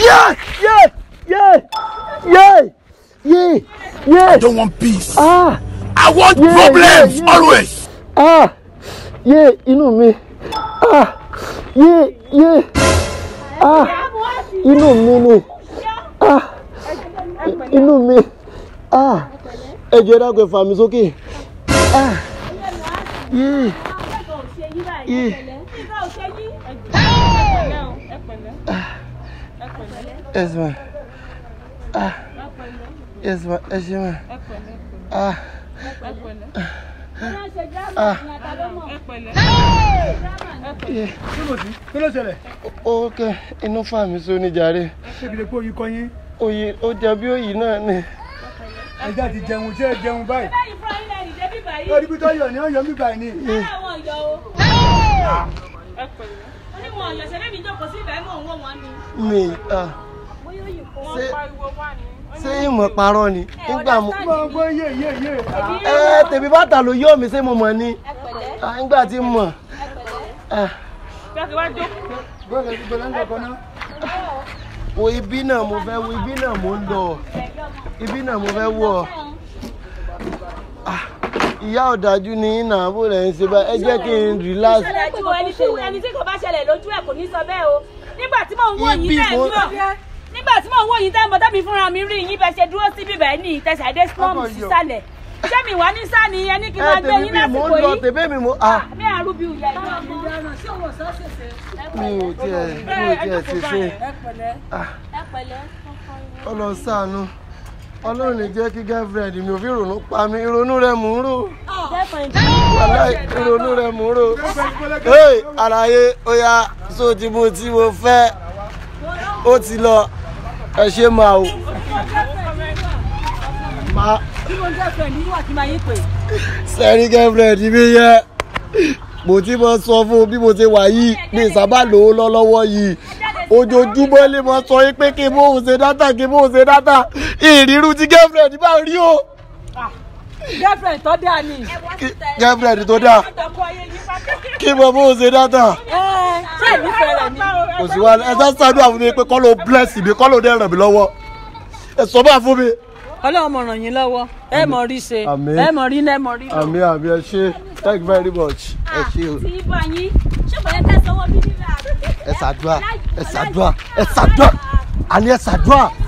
I don't want peace. I want problems always. Inú mi. Inú mi ni. Inú mi. Ẹ jọ̀ọ́ dákun ẹ fà mí sókè. Yes, ma. Yes, ma. Yes, ma. Kí ló ṣẹlẹ̀? Okay, inú fà mí sóní jàre. Ṣé kìí pé oyin kọ́ yín? Oyin, ó jẹ bí òyìn náà ni. Ẹja ti jẹun, ṣé ẹ jẹun báyìí? Ó rí bí tó yọ̀ ní ọ̀yọ́ mi báyìí ni. Mi, ṣé ìmọ̀ parọ́ ni? Nígbà mo. Gbọ́ yé. Tèmi bàtà ló yọ̀ mí ṣé mo mọ̀ ni. Nígbà tí mo mọ̀. Wo ibi náà mo fẹ́ wo, ibi náà mo ń lọ. Ibi náà mo fẹ́ wọ̀. Ìyá ọ̀dájú ni iná àbò rẹ̀ ń ṣe bá ẹ jẹ́ kí n relax. Ẹni tí kò bá ṣẹlẹ̀ lójú ẹ̀ kò ní sọ bẹ́ẹ̀ o. Nígbà tí mò ń wò yín tẹ́ ń bọ̀. Nígbà tí mò ń wò yín tẹ́ ń bọ̀ tẹ́mi fúnra mi rí yín bẹ́ẹ̀ ṣe dúró síbí bẹ́ẹ̀ ní ìtẹ̀sẹ̀ dé slum sísàlẹ̀. Ṣé mi wá ní sáni ẹni kí n máa gbé yín lásìkò yìí? Tèmi mi mo. Mi àrùbí ìyá ìlú ọmọ. Mi ò tiẹ̀ ṣe ṣe. Ọlọ́run ṣàánú. Ọlọ́run lè jẹ́ kí girlfriend mi ò fi ìrònú pa mi. Ìrònú rẹ̀ mò ń rò. Ìrònú rẹ̀ mò ń rò. Àlàyé ó yá só ti mo fẹ́. Ó ti lọ. Ẹ ṣe máa o. Sẹ́rí girlfriend mi yẹ. Mo ti mọ sọ fún bí mo ṣe wà yìí. Mi sábà lò ó lọ́wọ́ yìí. Ojoojúmọ́ lè mọ sọ pé kí mo ṣe dátà ìrírú tí girlfriend bá rí o. Girlfriend tó dáa ni. Girlfriend tó dáa. Kí mo bó ṣe dátà. Ṣé ìlú fẹ́rẹ̀ ni? Kò sí wa ẹ sá ṣàdúrà fún mi pé kọ́ ló bless mi kọ́ ló dẹ́ ràn mí lọ́wọ́. Ẹ sọ bá fún mi. Ọlọ́run mọ̀ ràn yín lọ́wọ́. Ẹ mọ̀ rí ṣe. Ẹ mọ̀ rí náà ẹ mọ̀ rí lọ. Àmín ẹ ṣé. Thank you very much. Ẹ ṣé o. Tí ibà yín ṣé kò yẹ ká sanwó bí nílà? Ẹ ṣàdúrà. Àní ẹ ṣàdúrà.